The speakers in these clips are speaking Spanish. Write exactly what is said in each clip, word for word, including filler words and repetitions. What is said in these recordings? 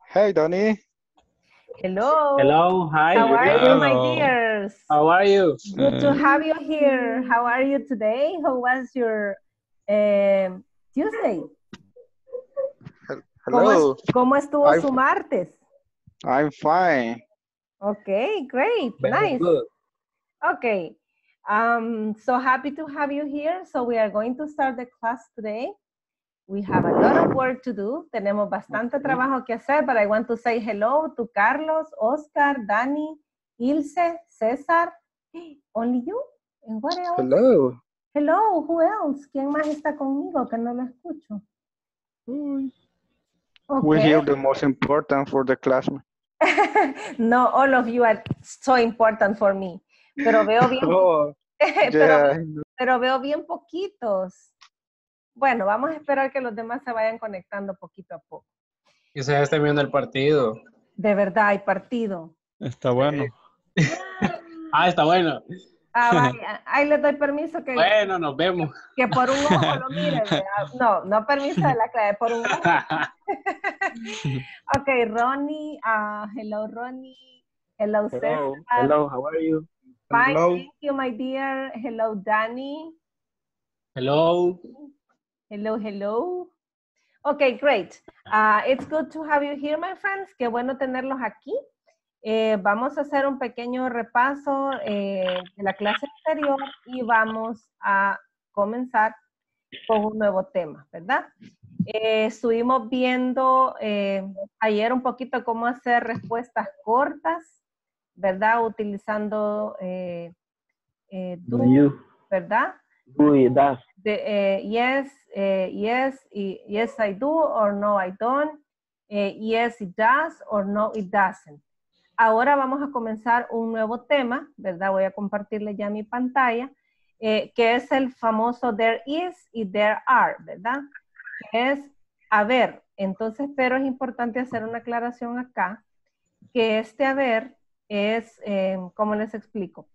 Hey, Donnie. Hello. Hello, hi. How are you, my Hello. dears? How are you? Good to Uh, have you here. How are you today? How was your um, Tuesday? ¿Cómo, es- hello. cómo estuvo I'm, su martes? I'm fine. Okay, great, Very nice. good. Okay, um, so happy to have you here. So we are going to start the class today. We have a lot of work to do. Tenemos bastante Okay. trabajo que hacer, but I want to say hello to Carlos, Oscar, Dani, Ilse, César. Only you? And what else? Hello. Hello, who else? ¿Quién más está conmigo que no lo escucho? We hear Okay. the most important for the class. No, all of you are so important for me. Pero veo bien, Oh, pero, yeah. pero veo bien poquitos. Bueno, vamos a esperar que los demás se vayan conectando poquito a poco. Que se esté viendo el partido. De verdad, hay partido. Está bueno. Ah, está bueno. Ah, vaya, ahí les doy permiso que, Bueno, nos vemos. que por un ojo lo miren. ¿verdad? No, no permiso de la clave, por un ojo. Ok, Ronnie, uh, hello Ronnie, hello Hello, César. hello, how are you? Fine, Hello. thank you, my dear. Hello, Danny. Hello. Hello, hello. Okay, great. Uh, it's good to have you here, my friends. Qué bueno tenerlos aquí. Eh, vamos a hacer un pequeño repaso eh, de la clase anterior y vamos a comenzar con un nuevo tema, ¿verdad? Eh, estuvimos viendo eh, ayer un poquito cómo hacer respuestas cortas, ¿verdad? Utilizando eh, eh, do, You. ¿verdad? Do it, das. De, eh, yes, eh, yes, y, yes I do, or no I don't. Eh, yes it does, or no it doesn't. Ahora vamos a comenzar un nuevo tema, ¿verdad? Voy a compartirle ya mi pantalla, eh, que es el famoso there is y there are, ¿verdad? Que es haber. Entonces, pero es importante hacer una aclaración acá, que este haber es, eh, ¿cómo les explico?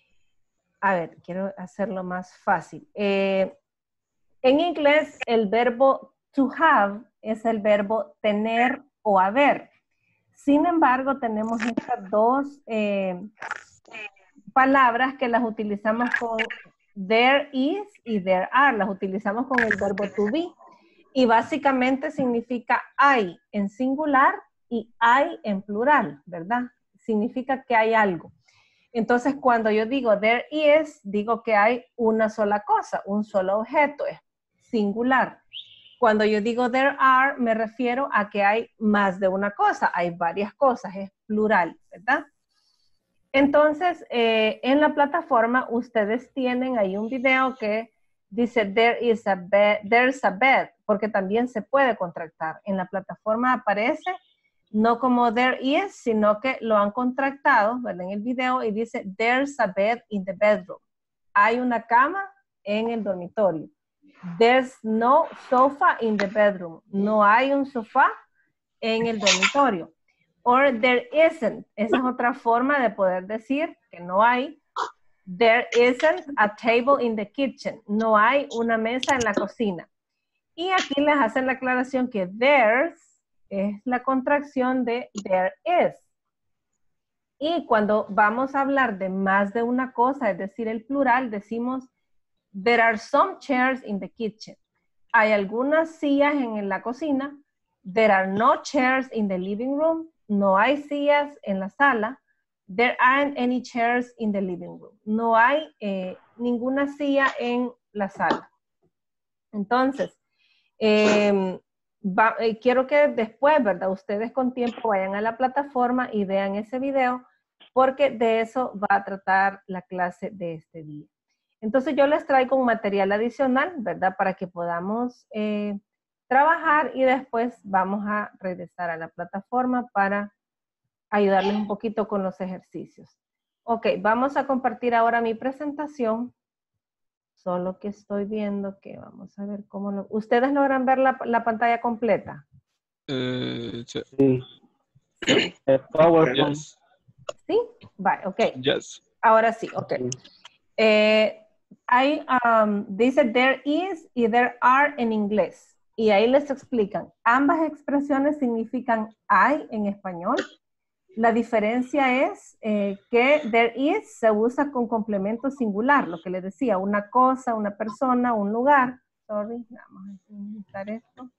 A ver, quiero hacerlo más fácil. Eh, en inglés, el verbo to have es el verbo tener o haber. Sin embargo, tenemos estas dos eh, palabras que las utilizamos con there is y there are. Las utilizamos con el verbo to be. Y básicamente significa hay en singular y hay en plural, ¿verdad? Significa que hay algo. Entonces, cuando yo digo there is, digo que hay una sola cosa, un solo objeto, es singular. Cuando yo digo there are, me refiero a que hay más de una cosa, hay varias cosas, es plural, ¿verdad? Entonces, eh, en la plataforma ustedes tienen ahí un video que dice there is a bed, there's a bed, porque también se puede contractar. En la plataforma aparece no como there is, sino que lo han contractado, ¿verdad? En el video y dice there's a bed in the bedroom. Hay una cama en el dormitorio. There's no sofa in the bedroom. No hay un sofá en el dormitorio. Or there isn't. Esa es otra forma de poder decir que no hay. There isn't a table in the kitchen. No hay una mesa en la cocina. Y aquí les hacen la aclaración que there's es la contracción de there is. Y cuando vamos a hablar de más de una cosa, es decir, el plural, decimos there are some chairs in the kitchen. Hay algunas sillas en la cocina. There are no chairs in the living room. No hay sillas en la sala. There aren't any chairs in the living room. No hay eh, ninguna silla en la sala. Entonces, eh, va, eh, quiero que después, ¿verdad? Ustedes con tiempo vayan a la plataforma y vean ese video, porque de eso va a tratar la clase de este día. Entonces yo les traigo un material adicional, ¿verdad? Para que podamos eh, trabajar y después vamos a regresar a la plataforma para ayudarles un poquito con los ejercicios. Ok, vamos a compartir ahora mi presentación. Solo que estoy viendo que vamos a ver cómo lo... ¿Ustedes logran ver la, la pantalla completa? Eh, sí. Sí. ¿Sí? Es PowerPoint. Yes. ¿Sí? Vale, ok. Yes. Ahora sí, ok. Eh, hay, um, dice there is y there are en inglés. y ahí les explican. Ambas expresiones significan hay en español. La diferencia es eh, que there is se usa con complemento singular, lo que les decía, una cosa, una persona, un lugar. Sorry, vamos a quitar esto.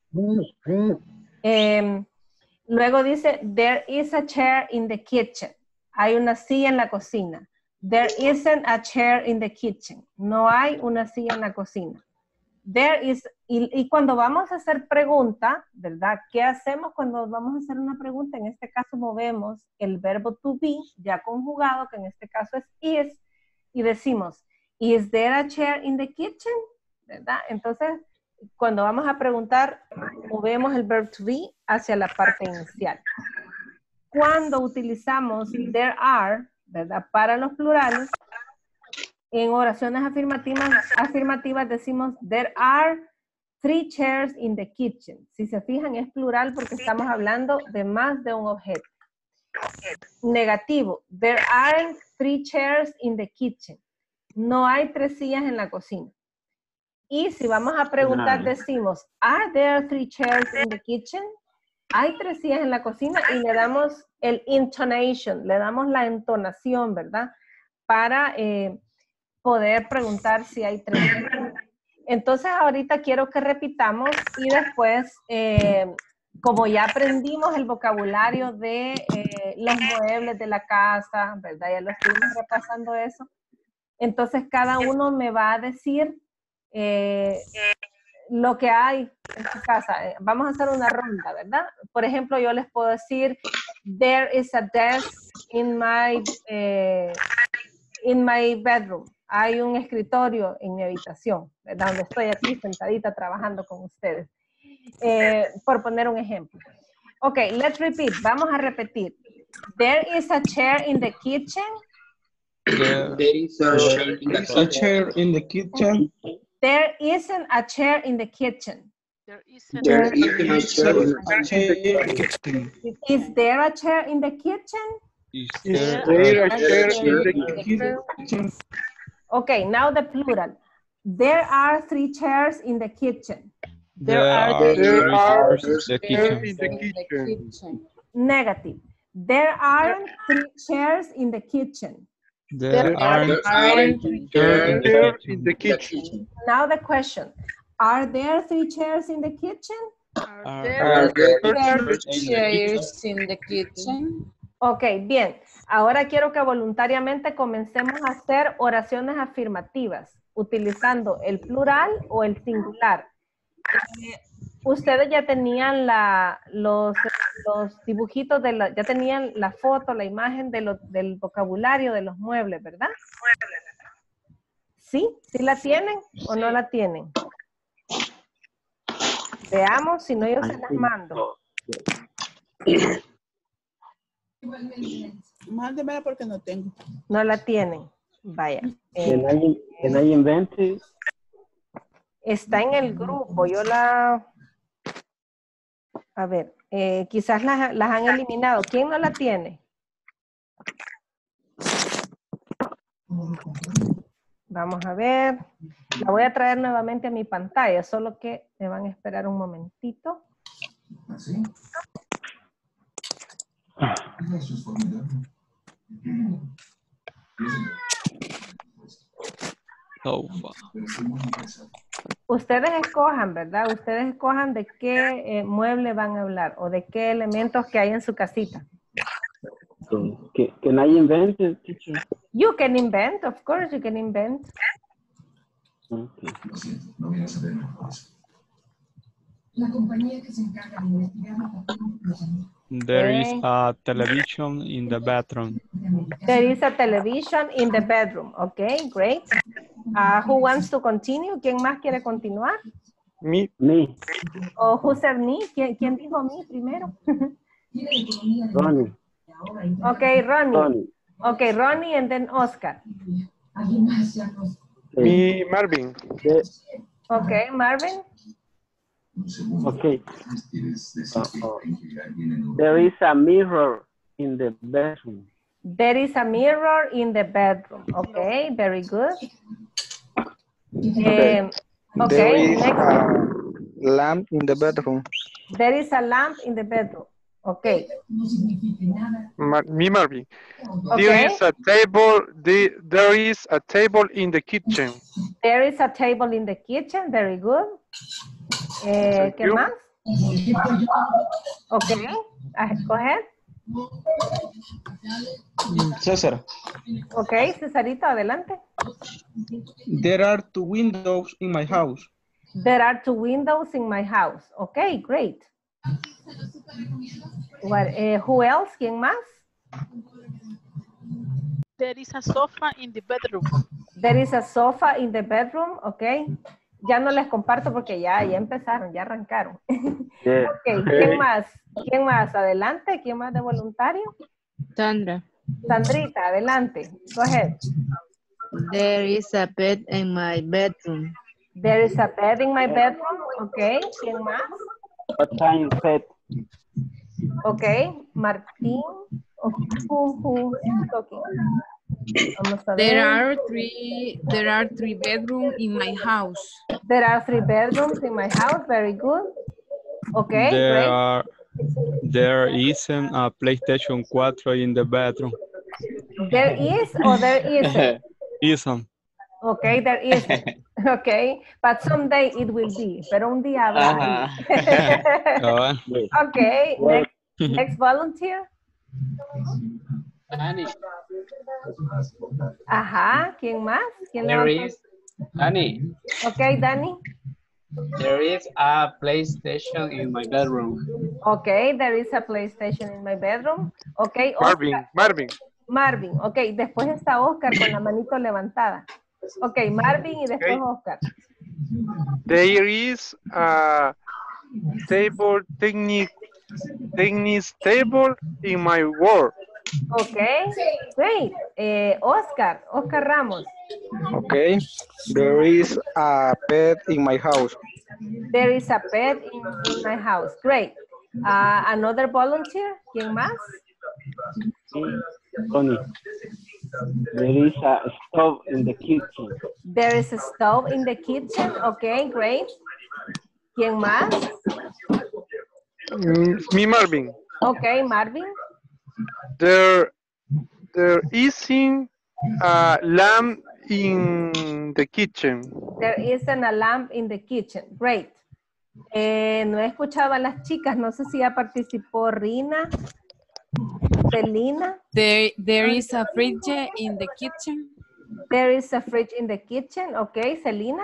Eh, luego dice, there is a chair in the kitchen. Hay una silla en la cocina. There isn't a chair in the kitchen. No hay una silla en la cocina. There is, y, y cuando vamos a hacer pregunta, ¿verdad? ¿Qué hacemos cuando vamos a hacer una pregunta? En este caso movemos el verbo to be, ya conjugado, que en este caso es is, y decimos, is there a chair in the kitchen? ¿Verdad? Entonces, cuando vamos a preguntar, movemos el verbo to be hacia la parte inicial. Cuando utilizamos there are, ¿verdad? Para los plurales, en oraciones afirmativas, afirmativas decimos, there are three chairs in the kitchen. Si se fijan, es plural porque estamos hablando de más de un objeto. Negativo, there aren't three chairs in the kitchen. No hay tres sillas en la cocina. Y si vamos a preguntar, decimos, are there three chairs in the kitchen? Hay tres sillas en la cocina y le damos el intonation, le damos la entonación, ¿verdad? Para eh, poder preguntar si hay tres. Entonces ahorita quiero que repitamos y después, eh, como ya aprendimos el vocabulario de eh, los muebles de la casa, ¿verdad? Ya lo estuvimos repasando eso. Entonces cada uno me va a decir eh, lo que hay en su casa. Vamos a hacer una ronda, ¿verdad? Por ejemplo, yo les puedo decir, there is a desk in my, eh, in my bedroom. Hay un escritorio en mi habitación, ¿verdad? Donde estoy aquí sentadita trabajando con ustedes. Eh, por poner un ejemplo. Ok, let's repeat. Vamos a repetir. There is a chair in the kitchen. There, There is a chair in the is a chair in the kitchen. There isn't a chair in the kitchen. There isn't There a isn't a chair in A chair in the kitchen. Is there a chair in the kitchen? Is Is there there a a chair in the kitchen? Okay, now the plural. There are three chairs in the kitchen. There are There three are chairs in the chairs kitchen. in the kitchen. Negative. There aren't three chairs in the kitchen. There aren't There aren't three Chair chairs in the kitchen. Now the question. Are there three chairs in the kitchen? Are Are there Are there chairs chairs in the in the kitchen? Ok, bien. Ahora quiero que voluntariamente comencemos a hacer oraciones afirmativas, utilizando el plural o el singular. Eh, ustedes ya tenían la, los, los dibujitos, de la, ya tenían la foto, la imagen de lo, del vocabulario de los muebles, ¿verdad? ¿Sí? ¿Sí la tienen o no la tienen? Veamos, si no yo se las mando. Mándemela porque no tengo. No la tienen. Vaya. Eh, Can I, can I invent it? está en el grupo. Yo la... A ver, eh, quizás las, las han eliminado. ¿Quién no la tiene? Vamos a ver. La voy a traer nuevamente a mi pantalla, solo que me van a esperar un momentito. sofa. Ustedes escojan, ¿verdad? Ustedes escojan de qué eh, mueble van a hablar o de qué elementos que hay en su casita. So, can, can I invent it, teacher? You can invent, of course you can invent. Okay. La compañía que se encarga de investigar la There is a television in the bathroom. There is a television in the bedroom. Okay, great. Uh, who wants to continue? ¿Quién más quiere continuar? Me. Me, ¿O who said me? ¿Quién, quién dijo me primero? Ronnie. Okay, Ronnie. Ronnie. Okay, Ronnie and then Oscar. Me, Marvin. The- Okay, Marvin. okay. Uh, uh, there is a mirror in the bedroom. There is a mirror in the bedroom. Okay, very good. Um, There okay, is next. a, lamp in the bedroom. There is a lamp in the bedroom. Okay. No signifique nada. Mar me, Marvin. Okay. There is a table. The, there is a table in the kitchen. There is a table in the kitchen. Very good. Eh, ¿Qué you. más? Okay. Ah, go ahead. César. Okay, Cesarito, adelante. There are two windows in my house. There are two windows in my house. Okay, great. What, eh, who else? ¿Quién más? There is a sofa in the bedroom. There is a sofa in the bedroom. Okay. Ya no les comparto porque ya, ya empezaron, ya arrancaron. Yeah. Okay, ¿quién más? ¿Quién más? Adelante. ¿Quién más de voluntario? Sandra. Sandrita, adelante. Go ahead. There is a bed in my bedroom. There is a bed in my bedroom. Okay. ¿Quién más? What time set? Okay. Martín. Okay. Who, who is talking? Vamos a ver. There are three there are three bedrooms in my house. There are three bedrooms in my house. Very good. Okay, There great. are there isn't a PlayStation four in the bedroom. There is or there isn't? Isn't. Okay, there isn't. Okay, but someday it will be. Pero un día habrá. Ah, Okay, next, next volunteer. Danny. Ajá, ¿quién más? ¿Quién There levantó? is, Danny, Okay, Danny. there is a PlayStation in my bedroom. Okay, there is a PlayStation in my bedroom. Okay, Marvin, Oscar. Marvin. Marvin, ok, después está Oscar con la manito levantada. Ok, Marvin y después Okay. Oscar. There is a table technique, tennis table in my work. Ok, great. Eh, Oscar, Oscar Ramos. Okay. There is a bed in my house. There is a bed in, in my house. Great. Uh, another volunteer? ¿Quién más? Tony. There is a stove in the kitchen. There is a stove in the kitchen. Ok, great. ¿Quién más? Mm, Me, Marvin. Ok, Marvin. There, there isn't a lamp in the kitchen. There isn't a lamp in the kitchen. Great. Eh, no he escuchado a las chicas. No sé si ya participó Rina. Selena. There there is a fridge in the kitchen. There is a fridge in the kitchen. Okay, Selena.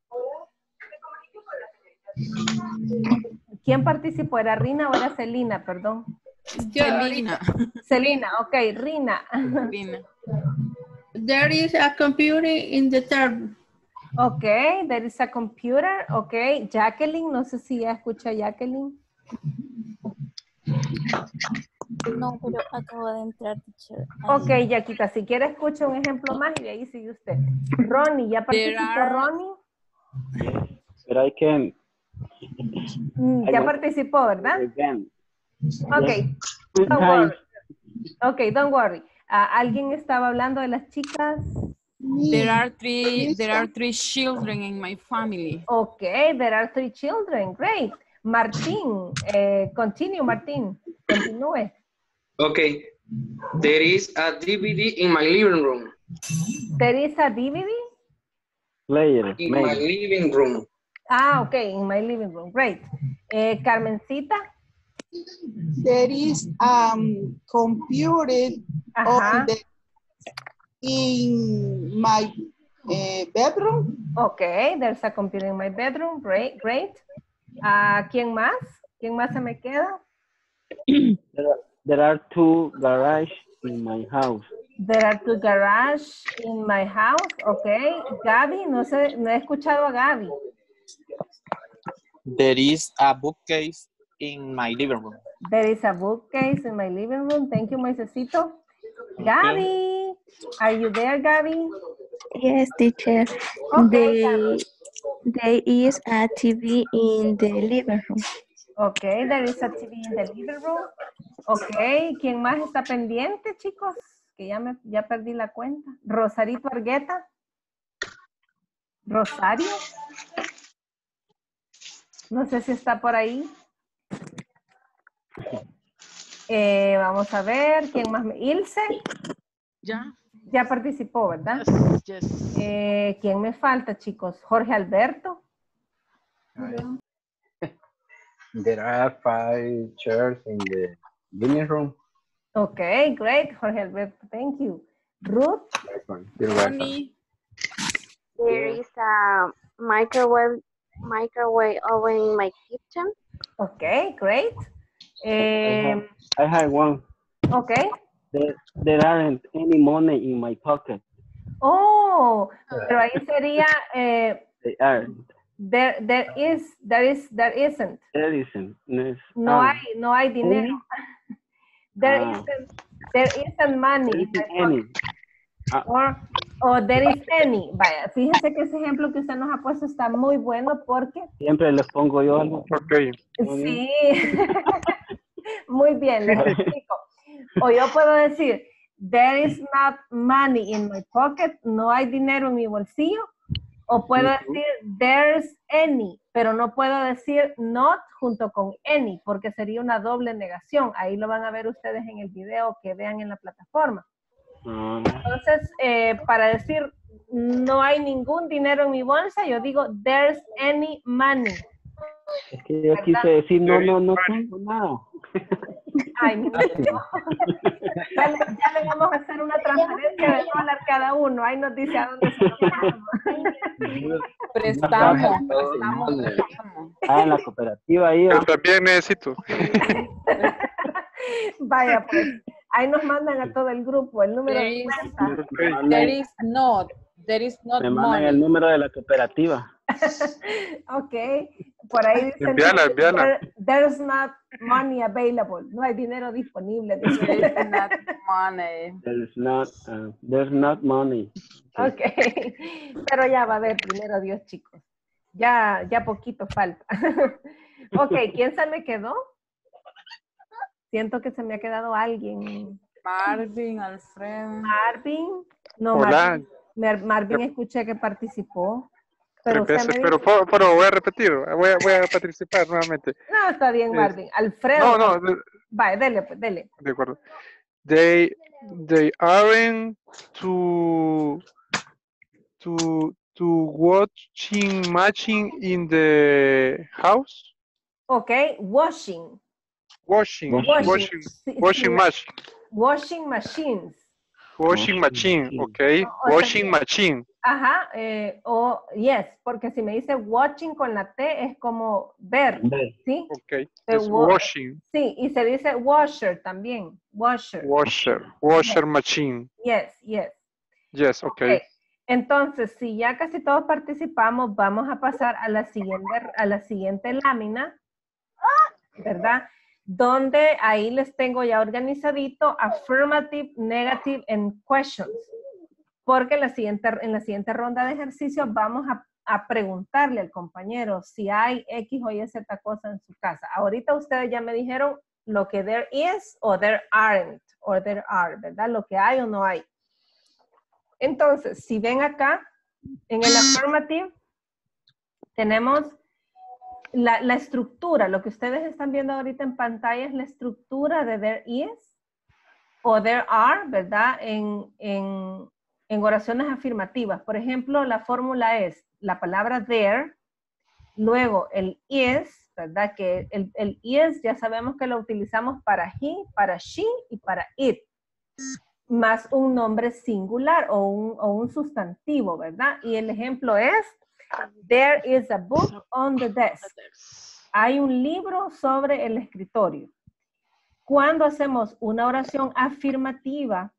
¿Quién participó? ¿Era Rina o era Selena? Perdón. Selena. Selena, ok, Rina. Rina. There is a computer in the third. Ok, there is a computer. Ok, Jacqueline, no sé si ya escucha a Jacqueline. No, pero acabo de entrar, teacher. Ok, Yaquita, si quiere escucha un ejemplo más y de ahí sigue usted. Ronnie, ¿ya participó are- Ronnie? But I can. Mm, I Ya want- participó, ¿verdad? Again. Ok, Two don't times. worry. Ok, don't worry. Ah, ¿alguien estaba hablando de las chicas? There are three there are three children in my family. Ok, there are three children. Great. Martín, eh, continue, Martín. Continúe. Okay. There is a D V D in my living room. There is a D V D? Player. In my maybe. living room. Ah, ok, in my living room. Great. Eh, Carmencita. There is um computer Ajá. on the, in my uh, bedroom. Ok, there's a computer in my bedroom. Great, great. Ah, ¿quién más? ¿Quién más se me queda? There are, there are two garage in my house. There are two garage in my house. Ok. Gaby, no sé, no he escuchado a Gaby. There is a bookcase in my living room. There is a bookcase in my living room. Thank you, Moisesito. Gaby, are you there, Gaby? Yes, teacher. Okay, There, there is a T V in the living room. Okay, there is a T V in the living room. Okay, ¿quién más está pendiente, chicos? Que ya me ya perdí la cuenta. Rosarito Argueta. Rosario. No sé si está por ahí. Eh, vamos a ver, ¿quién más? Me... Ilse. Ya. Ya participó, ¿verdad? Yes, yes. Eh, ¿Quién me falta, chicos? Jorge Alberto. There are five chairs in the living room. Okay, great, Jorge Alberto. Thank you. Ruth. You're welcome. There is a microwave microwave oven in my kitchen. Okay, great. I have, Um, I have one. okay. There, there aren't any money in my pocket. Oh, pero ahí sería eh, They aren't. there, there is, there is, there isn't. There isn't. There's- No ah, hay, no hay dinero. There Ah. isn't, there isn't money. there in my isn't any. Ah, Or, or there is any. Vaya, fíjese que ese ejemplo que usted nos ha puesto está muy bueno porque siempre les pongo yo algo. Ok. Muy bien. sí, muy bien, les explico. O yo puedo decir, there is not money in my pocket, no hay dinero en mi bolsillo. O puedo Ujú. decir, there's any, pero no puedo decir not junto con any, porque sería una doble negación. Ahí lo van a ver ustedes en el video que vean en la plataforma. Ah, Entonces, eh, para decir no hay ningún dinero en mi bolsa, yo digo there's any money. es que yo quise decir, no, no, no tengo nada. Ay, mi niño. Ya, le, ya le vamos a hacer una transferencia de dólar cada uno. Ahí nos dice a dónde se lo mandamos. Prestamos, Todo prestamos, el mundo. prestamos. Ah, en la cooperativa ahí. Yo va. también necesito. Vaya, pues. Ahí nos mandan a todo el grupo el número There de is, cuenta. Me mandan- there is not, there is not me mandan el money. número de la cooperativa. Ok. Por ahí dicen, Envíala, envíala. "There- there's not money available. No hay dinero disponible. dice. There is not money. There's not, uh, there's not money. Ok, pero ya va a haber, primero Dios, chicos. Ya, ya poquito falta. Ok, ¿quién se me quedó? Siento que se me ha quedado alguien. Marvin, Alfredo. Marvin. No, Hola. Marvin, Mar- Marvin escuché que participó. Pero Tres usted veces, me pero, dice- po- pero voy a repetir, voy a, voy a participar nuevamente. No, está bien, Es- Marvin. Alfredo. No, no, de, Vale, dele, pues, dele. de acuerdo. They, they aren't to, to, to watching matching in the house. Ok, washing. Washing, Washing. washing, Sí, washing sí, machine, Washing machines. washing machine, sí. okay, O sea washing que- machine, Ajá, eh, o yes, porque si me dice watching con la T es como ver, Ver. ¿sí? okay, The it's wa- washing, Sí, y se dice washer también, washer. washer, washer machine, Yes, yes. yes, okay, Ok. Entonces, si ya casi todos participamos, vamos a pasar a la siguiente, a la siguiente lámina, ¿verdad? Donde ahí les tengo ya organizadito affirmative, negative, and questions. Porque en la siguiente, en la siguiente ronda de ejercicios vamos a, a preguntarle al compañero si hay X o Y Z cosa en su casa. Ahorita ustedes ya me dijeron lo que there is o there aren't, o there are, ¿verdad? Lo que hay o no hay. Entonces, si ven acá, en el affirmative, tenemos la, la estructura. Lo que ustedes están viendo ahorita en pantalla es la estructura de there is o there are, ¿verdad? En, en, en oraciones afirmativas. Por ejemplo, la fórmula es la palabra there, luego el is, ¿verdad? Que el, el is ya sabemos que lo utilizamos para he, para she y para it. Más un nombre singular o un, o un sustantivo, ¿verdad? Y el ejemplo es, there is a book on the desk. Hay un libro sobre el escritorio. Cuando hacemos una oración afirmativa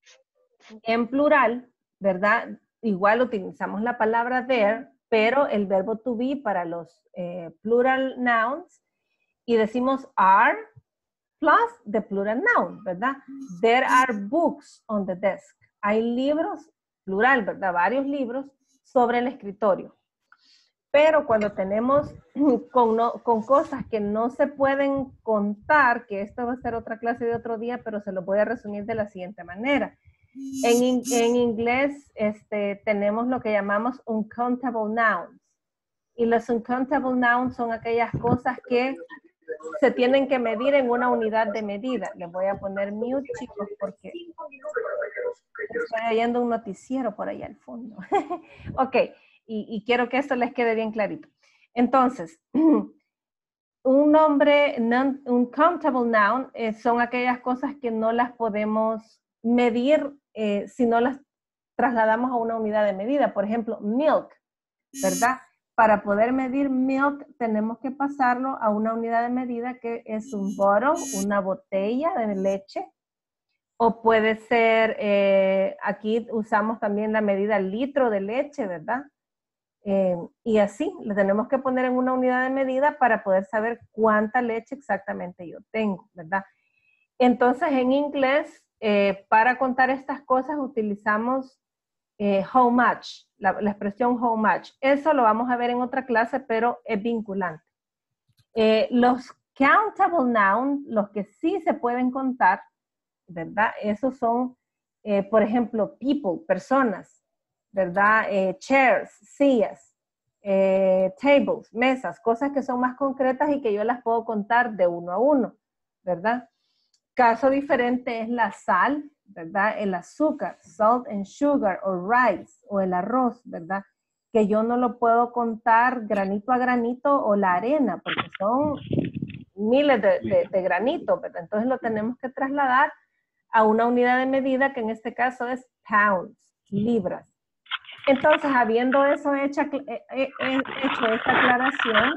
en plural, ¿verdad? Igual utilizamos la palabra there, pero el verbo to be para los eh, plural nouns y decimos are plus the plural noun, ¿verdad? There are books on the desk. Hay libros, plural, ¿verdad? Varios libros sobre el escritorio. Pero cuando tenemos con, no, con cosas que no se pueden contar, que esto va a ser otra clase de otro día, pero se lo voy a resumir de la siguiente manera. En, in, en inglés este, tenemos lo que llamamos uncountable nouns. Y los uncountable nouns son aquellas cosas que se tienen que medir en una unidad de medida. Les voy a poner mute, chicos, porque estoy oyendo un noticiero por allá al fondo. Ok, y, y quiero que esto les quede bien clarito. Entonces, un nombre, non, uncountable noun, eh, son aquellas cosas que no las podemos medir eh, si no las trasladamos a una unidad de medida. Por ejemplo, milk, ¿verdad? Para poder medir milk tenemos que pasarlo a una unidad de medida que es un bottle, una botella de leche. O puede ser, eh, aquí usamos también la medida litro de leche, ¿verdad? Eh, y así, le tenemos que poner en una unidad de medida para poder saber cuánta leche exactamente yo tengo, ¿verdad? Entonces, en inglés, eh, para contar estas cosas utilizamos eh, how much, la, la expresión how much. Eso lo vamos a ver en otra clase, pero es vinculante. Eh, los countable nouns, los que sí se pueden contar, ¿verdad? Esos son, eh, por ejemplo, people, personas, ¿verdad? Eh, chairs, sillas, eh, tables, mesas, cosas que son más concretas y que yo las puedo contar de uno a uno, ¿verdad? Caso diferente es la sal, ¿verdad? El azúcar, salt and sugar, o rice, o el arroz, ¿verdad? Que yo no lo puedo contar granito a granito, o la arena, porque son miles de, de, de granitos, ¿verdad? Entonces lo tenemos que trasladar a una unidad de medida que en este caso es pounds, libras. Entonces, habiendo eso hecho, hecho esta aclaración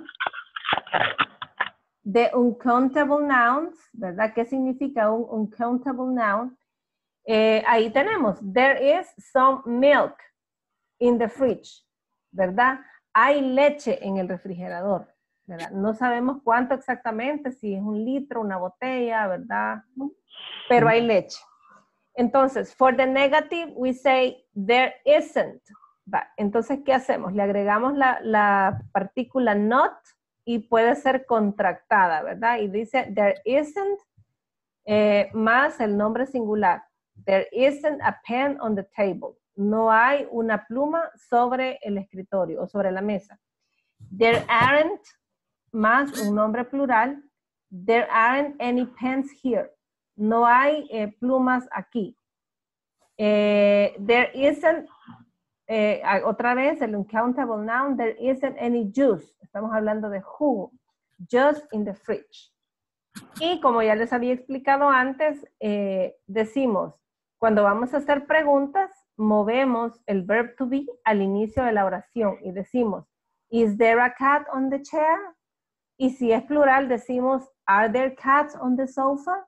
de uncountable nouns, ¿verdad? ¿Qué significa un uncountable noun? Eh, ahí tenemos, there is some milk in the fridge, ¿verdad? Hay leche en el refrigerador, ¿verdad? No sabemos cuánto exactamente, si es un litro, una botella, ¿verdad? Pero hay leche. Entonces, for the negative, we say, there isn't. Entonces, ¿qué hacemos? Le agregamos la, la partícula not y puede ser contractada, ¿verdad? Y dice, there isn't, eh, más el nombre singular. There isn't a pen on the table. No hay una pluma sobre el escritorio o sobre la mesa. There aren't, más un nombre plural. There aren't any pens here. No hay eh, plumas aquí. Eh, there isn't, eh, otra vez el uncountable noun, there isn't any juice. Estamos hablando de jugo. Just in the fridge. Y como ya les había explicado antes, eh, decimos, cuando vamos a hacer preguntas, movemos el verb to be al inicio de la oración y decimos, is there a cat on the chair? Y si es plural, decimos, are there cats on the sofa?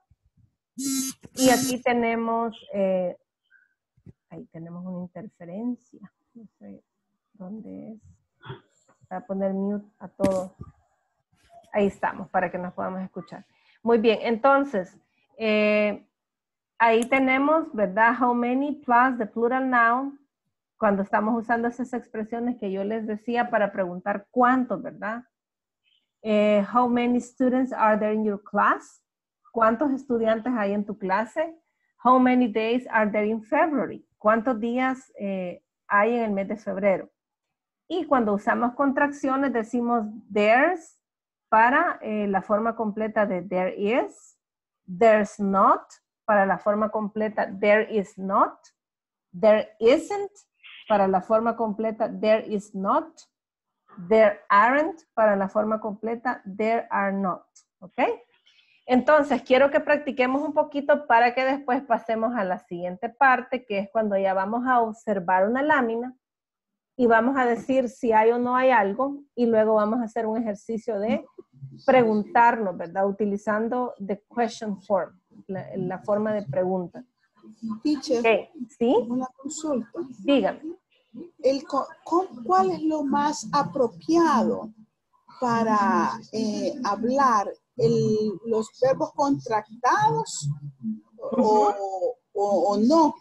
Y aquí tenemos, eh, ahí tenemos una interferencia. No sé dónde es. Voy a poner mute a todos. Ahí estamos, para que nos podamos escuchar. Muy bien, entonces, eh, ahí tenemos, ¿verdad? How many plus the plural noun. Cuando estamos usando esas expresiones que yo les decía para preguntar cuántos, ¿verdad? Eh, how many students are there in your class? ¿Cuántos estudiantes hay en tu clase? How many days are there in February? ¿Cuántos días eh, hay en el mes de febrero? Y cuando usamos contracciones decimos there's para eh, la forma completa de there is, there's not para la forma completa there is not, there isn't para la forma completa there is not, there aren't para la forma completa there are not. ¿Ok? Entonces, quiero que practiquemos un poquito para que después pasemos a la siguiente parte, que es cuando ya vamos a observar una lámina y vamos a decir si hay o no hay algo y luego vamos a hacer un ejercicio de preguntarnos, ¿verdad? Utilizando the question form, la, la forma de pregunta. Teacher, okay. ¿Sí? Una consulta. Dígame. El, ¿Cuál es lo más apropiado para eh, hablar el, los verbos contractados o, o, o no?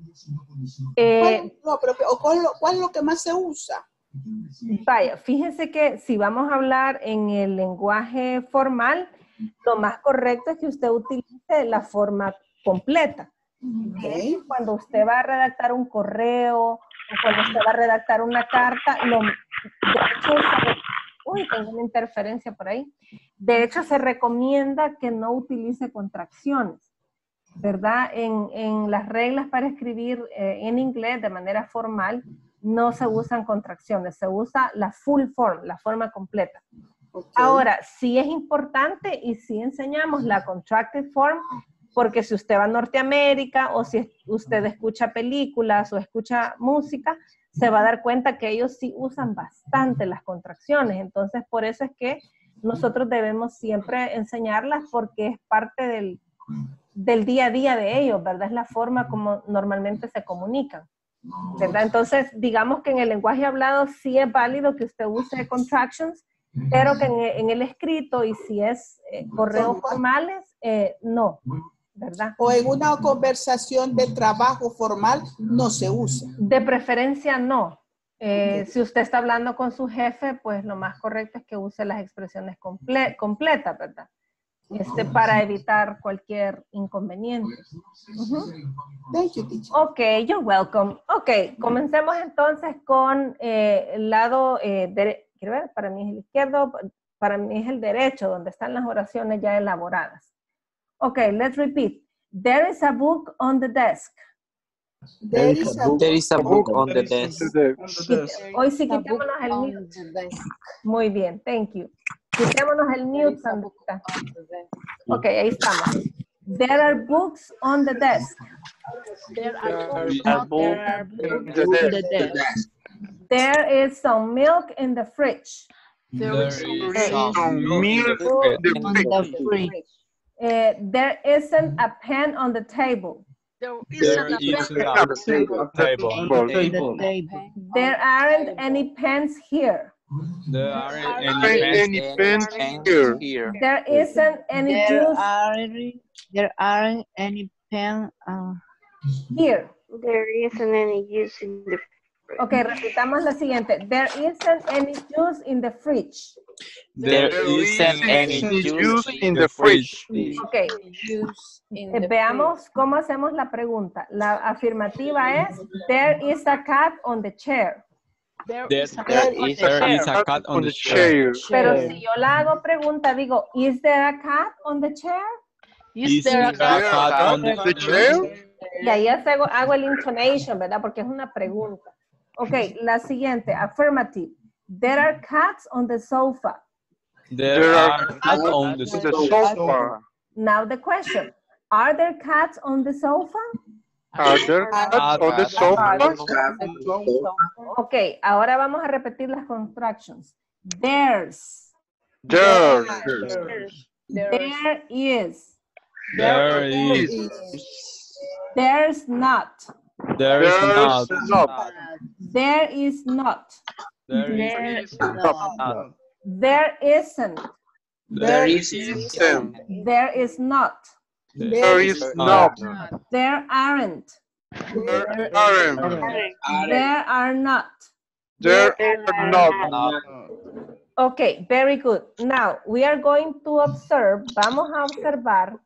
Eh, ¿Cuál, es lo, o cuál, ¿Cuál es lo que más se usa? Vaya, fíjense que si vamos a hablar en el lenguaje formal, lo más correcto es que usted utilice la forma completa. Okay. Cuando usted va a redactar un correo o cuando usted va a redactar una carta, lo, de hecho, se, uy, tengo una interferencia por ahí. De hecho, se recomienda que no utilice contracciones, ¿verdad? En, en las reglas para escribir eh, en inglés de manera formal, no se usan contracciones, se usa la full form, la forma completa. Okay. Ahora, sí es importante y sí enseñamos la contracted form, porque si usted va a Norteamérica o si usted escucha películas o escucha música, se va a dar cuenta que ellos sí usan bastante las contracciones. Entonces, por eso es que nosotros debemos siempre enseñarlas porque es parte del, del día a día de ellos, ¿verdad? Es la forma como normalmente se comunican, ¿verdad? Entonces, digamos que en el lenguaje hablado sí es válido que usted use contractions, pero que en, en el escrito y si es eh, correos formales, eh, no, ¿verdad? O en una conversación de trabajo formal no se usa. De preferencia no. Eh, okay. Si usted está hablando con su jefe, pues lo más correcto es que use las expresiones comple completas, ¿verdad? Este, para evitar cualquier inconveniente. Uh-huh. Thank you, teacher. Ok, you're welcome. Ok, comencemos entonces con eh, el lado, eh, de, quiero ver, para mí es el izquierdo, para mí es el derecho, donde están las oraciones ya elaboradas. Ok, let's repeat. There is a book on the desk. There is a, there is a book on the desk. Hoy sí quitémonos el mute. Muy bien, thank you. Quitémonos el mute, Sandrita. Ok, ahí estamos. There are books on the desk. There are books on the desk. There is some milk in the fridge. There is some milk On the fridge. Uh, there isn't a pen on the table. There There isn't a isn't pen a table. table. On the table. There aren't any pens here. There aren't Any any pens. pens here. Here. There isn't any There juice aren't there aren't any pen uh, here. There isn't any juice in the fridge. Ok, repitamos la siguiente. There isn't any juice in the fridge. There isn't any juice in the fridge. Ok. Eh, veamos cómo hacemos la pregunta. La afirmativa es, there is a cat on the chair. There There, is a there cat on is, the there chair. is a cat on the chair. Pero si yo la hago pregunta, digo, is there a cat on the chair? Is there a there cat a cat on the chair? Y ahí hago, hago el intonation, ¿verdad? Porque es una pregunta. Ok, la siguiente, affirmative. There are cats on the sofa. There, There are are cats on the on the sofa. sofa. Now the question, are there cats on the sofa? Are there cats on the sofa? Ok, ahora vamos a repetir las contractions. There's. There. There is. There is. There's not. There is not. not. There is not. There there is no. There isn't. There isn't. There is not. There is not. There aren't. There aren't. There are not. There are not. Okay, very good. Now, we are going to observe, vamos a observar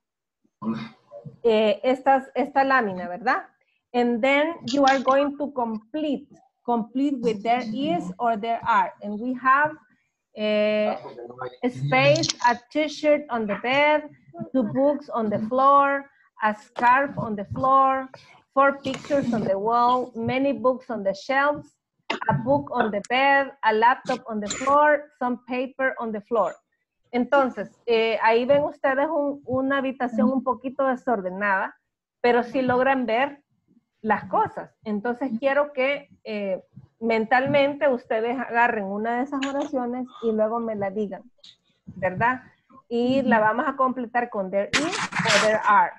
eh, estas, esta lámina, ¿verdad? And then you are going to complete, complete with there is or there are. And we have uh, a space, a t-shirt on the bed, two books on the floor, a scarf on the floor, four pictures on the wall, many books on the shelves, a book on the bed, a laptop on the floor, some paper on the floor. Entonces, eh, ahí ven ustedes un, una habitación un poquito desordenada, pero sí logran ver las cosas. Entonces, quiero que eh, mentalmente ustedes agarren una de esas oraciones y luego me la digan, ¿verdad? Y la vamos a completar con there is o there are.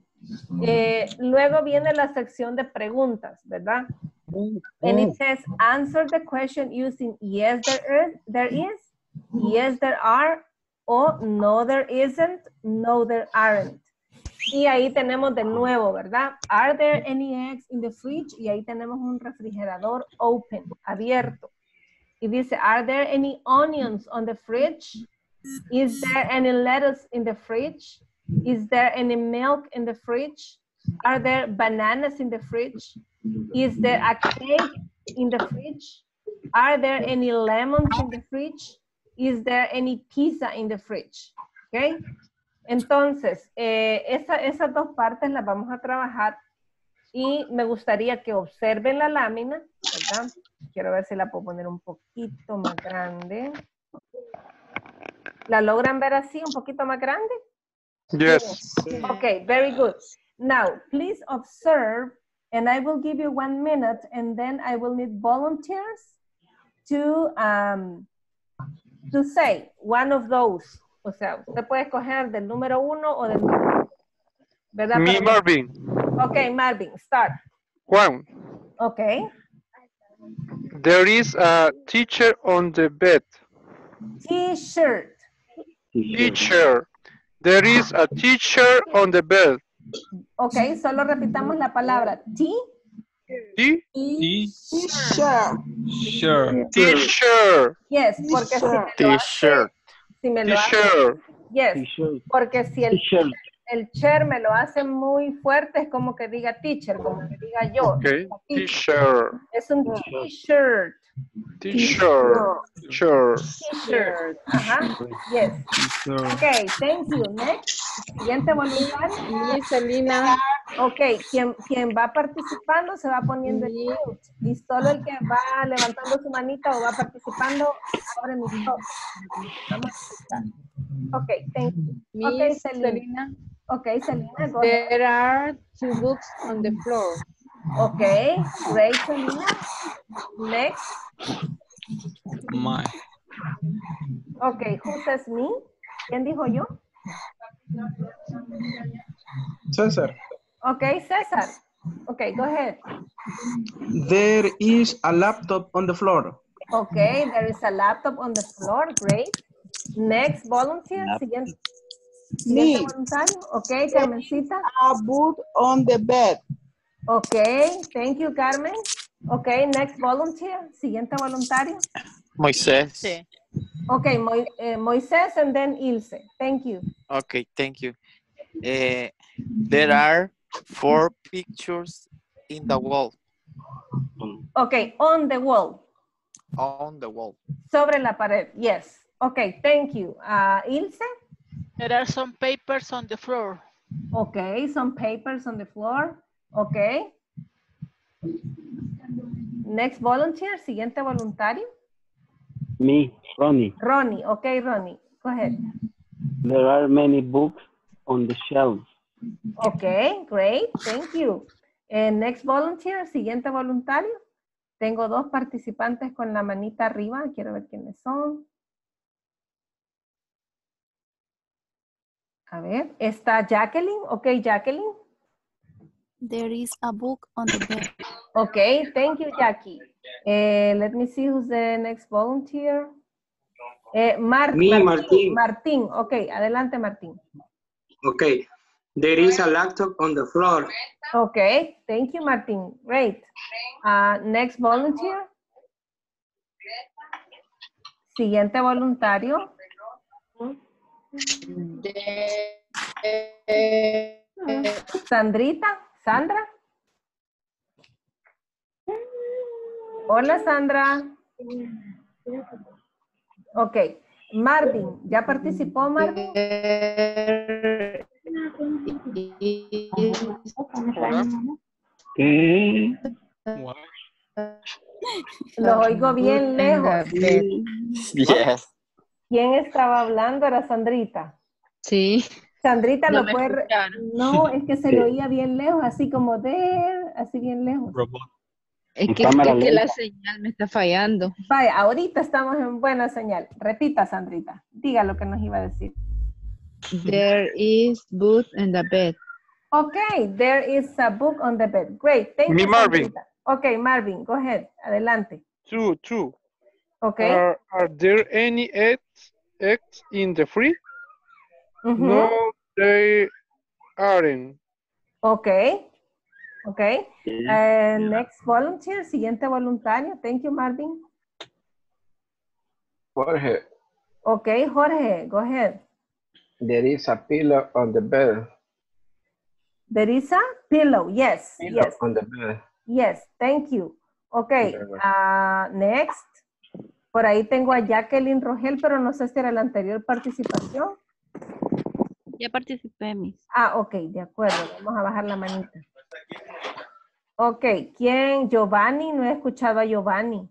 Eh, luego viene la sección de preguntas, ¿verdad? And it says, answer the question using yes, there is, there is, yes, there are, o no, there isn't, no, there aren't. Y ahí tenemos de nuevo, ¿verdad? Are there any eggs in the fridge? Y ahí tenemos un refrigerador open, abierto. Y dice, are there any onions on the fridge? Is there any lettuce in the fridge? Is there any milk in the fridge? Are there bananas in the fridge? Is there a cake in the fridge? Are there any lemons in the fridge? Is there any pizza in the fridge? Okay. Entonces, eh, esa, esas dos partes las vamos a trabajar y me gustaría que observen la lámina, ¿verdad? Quiero ver si la puedo poner un poquito más grande. ¿La logran ver así, un poquito más grande? Yes. Okay, very good. Now, please observe, and I will give you one minute, and then I will need volunteers to, um, to say one of those. O sea, usted puede escoger del número uno o del número dos. ¿Verdad? Me, Para- Marvin. Okay, Marvin, start. One. Okay. There is a teacher on the bed. T-shirt. Teacher. There is a teacher on the bed. Okay, solo repitamos la palabra T. T. T-shirt. Sure. Teacher. Yes, porque si me lo hace, T-shirt. si me lo hace, Teacher. yes, T-shirt. porque si el, T-shirt. el chair me lo hace muy fuerte, es como que diga teacher, como que diga yo. Okay. Teacher. Teacher. Es un t-shirt. Teacher. Teacher. T-shirt. Ajá. Yes. Okay, thank you. Next. Siguiente voluntario. Y Selena. Ok, quien, quien va participando se va poniendo en mute. Y solo el que va levantando su manita o va participando abre mi stop. Vamos a escuchar. Ok, thank you. Ok, Miss Selena. Selena. Ok, Selena, go ahead. There are two books on the floor. Ok, great, Selena. Next. My. Ok, who says me? ¿Quién dijo yo? César. Ok, César. Ok, go ahead. There is a laptop on the floor. Okay, there is a laptop on the floor. Great. Next volunteer. Siguiente, siguiente Me. voluntario. Okay, Carmencita. A book on the bed. Okay, thank you, Carmen. Okay, next volunteer. Siguiente voluntario. Moisés. Sí. Okay, Mo eh, Moisés and then Ilse. Thank you. Okay, thank you. Eh, there are four pictures in the wall. Okay, on the wall. On the wall. Sobre la pared. Yes. Okay, thank you. Uh, Ilse? There are some papers on the floor. Okay, some papers on the floor. Okay. Next volunteer. Siguiente voluntario. Me, Ronnie. Ronnie. Okay, Ronnie. Go ahead. There are many books on the shelf. Okay, great. Thank you. And next volunteer. Siguiente voluntario. Tengo dos participantes con la manita arriba. Quiero ver quiénes son. A ver, está Jacqueline. Ok, Jacqueline. There is a book on the bed. Ok, thank you, Jackie. Eh, let me see who's the next volunteer. Eh, Mar Me, Martín. Martín. Martín. Ok, adelante, Martín. Okay. There is a laptop on the floor. Ok, thank you, Martín. Great. Uh, next volunteer. Siguiente voluntario. Sandrita, Sandra. Hola, Sandra. Ok. Marvin, ¿ya participó Marvin? ¿Qué? Lo oigo bien lejos. Yes. ¿Quién estaba hablando? Era Sandrita. Sí. Sandrita No lo me puede... re- escucharon. No, es que se le oía bien lejos, así como de... Así bien lejos. Es En que, cámara es que la lenta. señal me está fallando. Vaya, ahorita estamos en buena señal. Repita, Sandrita. Diga lo que nos iba a decir. There is book in the bed. Okay, there is a book on the bed. Great, thank Me, you, Marvin. Sandrita. Okay, Marvin, go ahead. Adelante. Two, two. Okay. Are, are there any eggs, eggs in the fridge? Mhm. No, they aren't. Okay. Okay. Uh, next volunteer, siguiente voluntario. Thank you, Marvin. Jorge, Okay, Jorge, go ahead. there is a pillow on the bed. There is a pillow. Yes, Pillow yes, on the bed. yes. Thank you. Okay. Very well. Uh, next. Por ahí tengo a Jacqueline Rogel, pero no sé si era la anterior participación. Ya participé, Miss. Ah, ok, de acuerdo. Vamos a bajar la manita. Ok, ¿quién? Giovanni, no he escuchado a Giovanni.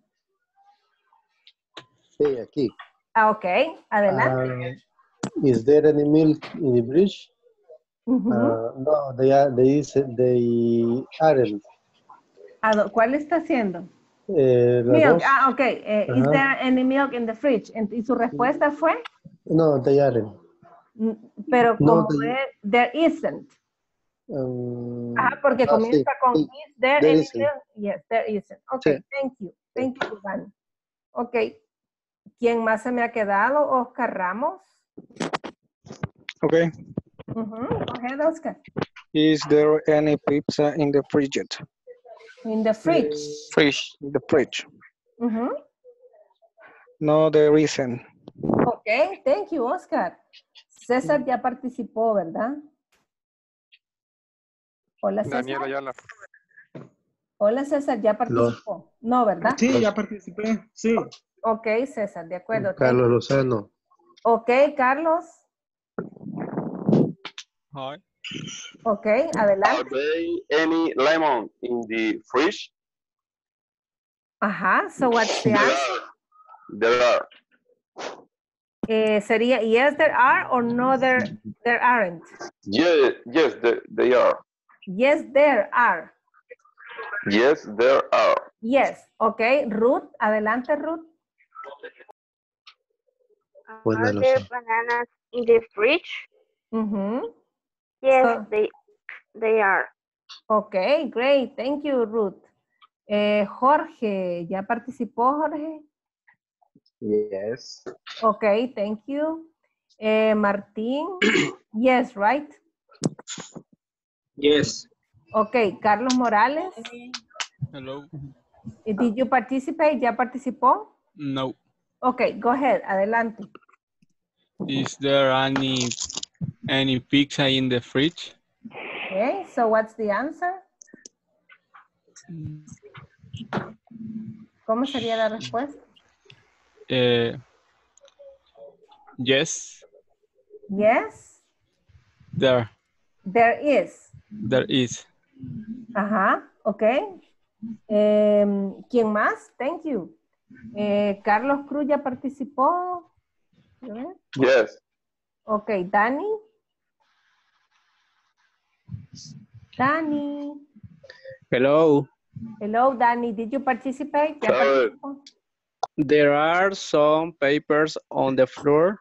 Sí, aquí. Ah, ok, adelante. Uh, is there any milk in the fridge? Ujú. Uh, no, they are. They is. They aren't. ¿A dó- ¿Cuál está haciendo? Eh, la Milk, dos. ah, ok. Eh, is Ajá. there any milk in the fridge? En- ¿Y su respuesta fue? No, they aren't. Mm, Pero No, como they- es, there isn't. Um, Ajá, porque ah, comienza sí, con sí. is there There any isn't. milk? Yes, there isn't. Ok, Sí. thank you. Thank you, Giovanni. Ok. ¿Quién más se me ha quedado? Oscar Ramos. Okay. Ujú, Go ahead, Oscar. Is there any pizza in the fridge? In the fridge. Fridge. In the fridge. Ujú. No, there isn't. Ok, thank you, Oscar. César ya participó, ¿verdad? Hola, César. Daniel Ayala. Hola, César, ya participó. No, ¿verdad? Sí, ya participé. Sí. Ok, César, de acuerdo. thank Carlos you. Lozano. Ok, Carlos. Hi. Ok, Are adelante. there any lemon in the fridge? Ajá, so what's the There answer? are. There are. Eh, sería yes, there are, or no, there, there aren't. Yes, yes, they, they are. Yes, there are. Yes, there are. Yes, ok. Ruth, adelante, Ruth. Buena Are there Lozano. bananas in the fridge? Ujú. Yes, So- they they are. Ok, great. Thank you, Ruth. Eh, Jorge, ¿ya participó, Jorge? Yes. Ok, thank you. Eh, Martín, yes, right? Yes. Ok, Carlos Morales, Hello. eh, did you participate? ¿Ya participó? No. Ok, go ahead, adelante. Is there any any pizza in the fridge? Okay, so what's the answer? ¿Cómo sería la respuesta? Uh, yes, Yes, there there is. there is. Ajá, ok. Em, ¿Quién más? Thank you. Eh, Carlos Cruz ya participó. A ver. Yes. Ok, Dani. Dani. Hello. Hello, Dani. Did you participate? ¿Ya Sorry. participó? There are some papers on the floor.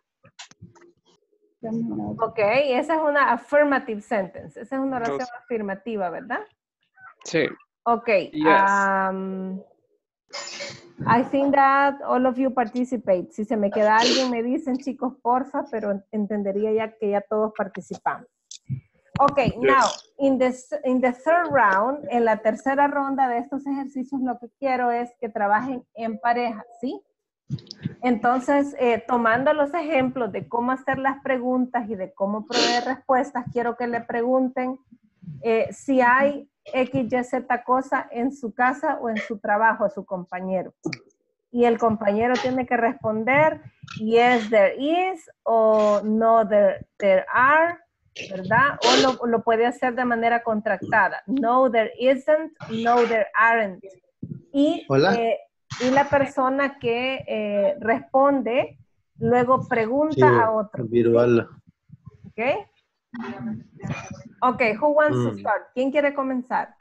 Ok, esa es una affirmative sentence. Esa es una oración afirmativa, ¿verdad? Sí. Ok. Yes. um, I think that all of you participate. Si se me queda alguien, me dicen, chicos, porfa, pero entendería ya que ya todos participamos. Ok, now, in the, in the third round, en la tercera ronda de estos ejercicios, lo que quiero es que trabajen en pareja, ¿sí? Entonces, eh, tomando los ejemplos de cómo hacer las preguntas y de cómo proveer respuestas, quiero que le pregunten eh, si hay X, Y, Z cosa en su casa o en su trabajo a su compañero. Y el compañero tiene que responder, yes, there is, o no, there, there are, ¿verdad? O lo, lo puede hacer de manera contractada. No, there isn't, no, there aren't. Y, Hola. eh, y la persona que eh, responde, luego pregunta Sí, a otro. virtual. ¿Ok? Ok, who wants to Mm. start? ¿Quién quiere comenzar?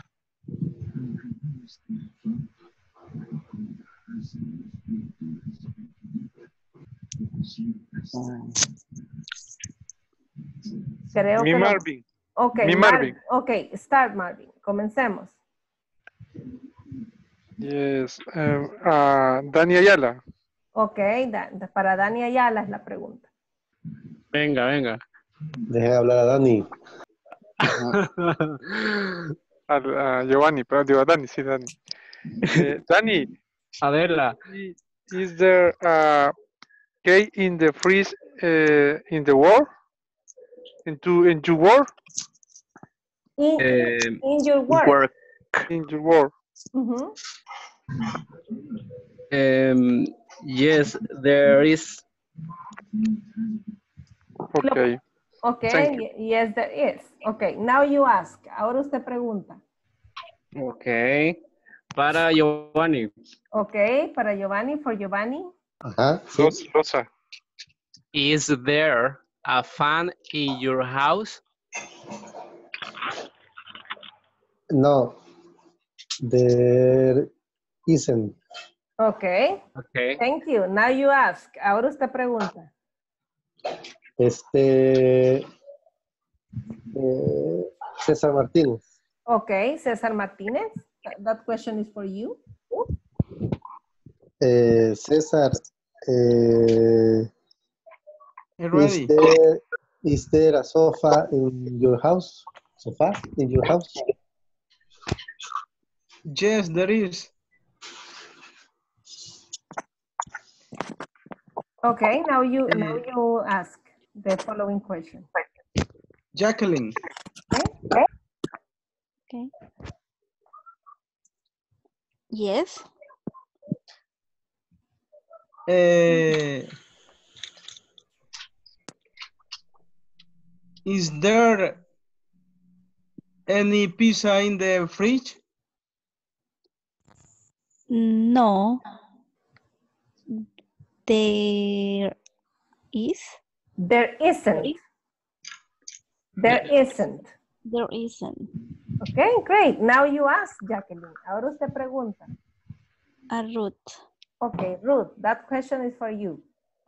Creo Mi que lo- Marvin. Ok, Mi Mar- Marvin. ok, start Marvin. Comencemos. Yes. Um, uh, Dani Ayala. Ok, da- da- para Dani Ayala es la pregunta. Venga, venga. Deje hablar a Dani. A, a Giovanni, pero digo a Dani, sí, Dani. Eh, Dani, Adela. is there a cake in the freeze uh, in the world? Into in your world? In, Eh, in your work. work. In your world. Ujú. Um, Yes, there is. Okay. Okay, Thank you. y- yes there is. Okay, now you ask. Ahora usted pregunta. Okay. Para Giovanni. Okay, para Giovanni, for Giovanni. Ajá, sí. Rosa, Rosa. Is there a fan in your house? No, there isn't. Okay, Okay. thank you. Now you ask. Ahora usted pregunta. Este, eh, César Martínez. Okay, César Martínez. That- That question is for you. Eh, César, eh, is Ready. there, is there a sofa in your house? Sofa in your house? Yes, there is. Okay, now you now you ask the following question. Jacqueline. Okay. Okay. Yes. Uh, is there any pizza in the fridge? No. There is. There isn't. There isn't. There isn't. Okay, great. Now you ask, Jacqueline. Ahora usted pregunta. A root. Okay, Ruth, that question is for you.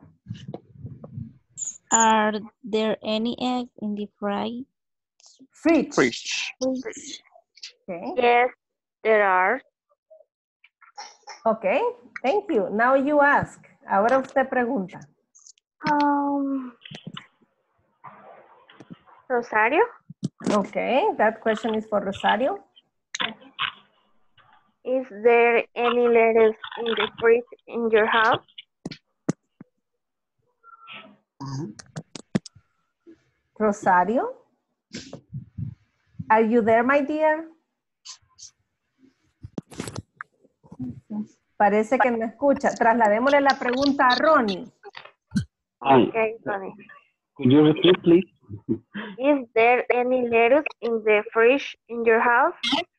Are there any eggs in the fry? Fridge. Fridge. Fridge. Okay. Yes, there are. Okay, thank you. Now you ask. Ahora usted pregunta. Um, Rosario? Okay, that question is for Rosario. Is there any lettuce in the fridge in your house? Rosario? Are you there, my dear? Parece que no escucha. Trasladémosle la pregunta a Ronnie. Okay, Tony. Could you repeat, please? Is there any lettuce in the fridge in your house?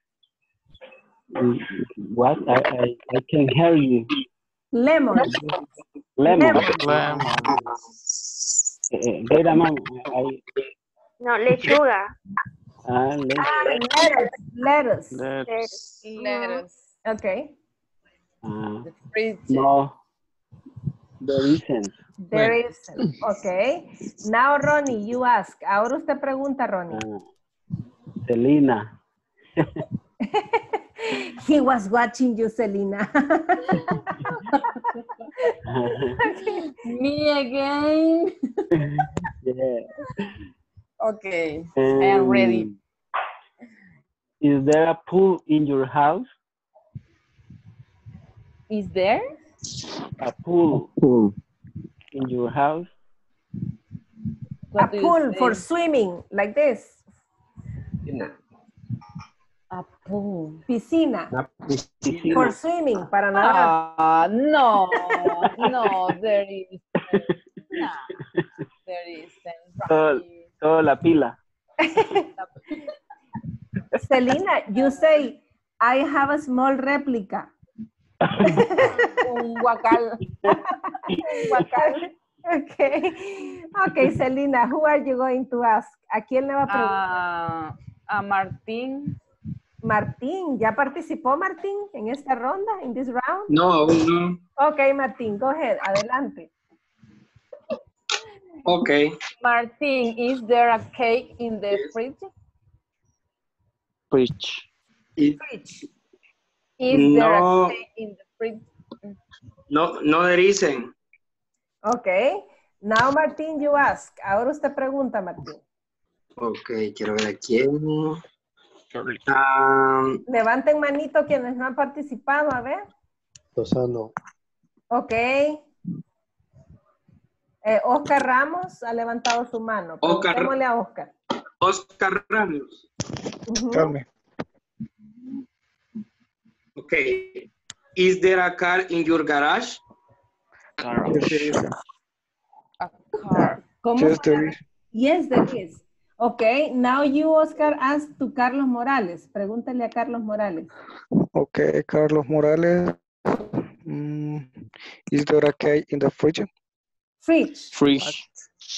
Mm, What? I, I, I can hear you. Lemon. Lemon. Lemon. Eh, eh, wait a moment. I, No, lechuga. ah, let's, Lettuce. Lettuce. Lettuce. Lettuce. Okay. ah, The fridge. no, there isn't. There isn't. Okay. Now, Ronnie, you ask. Ahora usted pregunta, Ronnie. Ah, Selena. He was watching you, Selena. Me again. Yeah. Okay, I am ready. Um, Is there a pool in your house? Is there? A pool in your house? A What do you pool say? for swimming, like this. A pool. Piscina. Piscina. For swimming, para nadar. Ah, no, no, there is. No, there isn't. Todo, todo la pila. Selena, you say, I have a small replica. Un guacal. Un guacal. Okay. Okay, Selena, who are you going to ask? ¿A quién le va a preguntar? Ah, a Martín. Martín, ¿ya participó Martín en esta ronda, in this round? No, aún no. Okay, Martín, go ahead, adelante. Okay. Martín, is there a cake in the fridge? Fridge. It- Fridge. Is there No. a cake in the fridge? no, no there isn't. Okay. Now, Martín, you ask. Ahora usted pregunta, Martín. Ok, quiero ver a quién. Um, Levanten manito quienes no han participado, a ver. Lozano. Ok. Eh, Oscar Ramos ha levantado su mano. Oscar. Preguntémosle a Oscar. Oscar Ramos. Ujú. Carmen. Okay. Is there a car in your garage? Yes, there is. A car. ¿Cómo? Yes, there is. Yes, there is. Okay, now you, Oscar, ask to Carlos Morales. Pregúntale a Carlos Morales. Okay, Carlos Morales. Mm, is there a key in the fridge? Fridge. Fridge.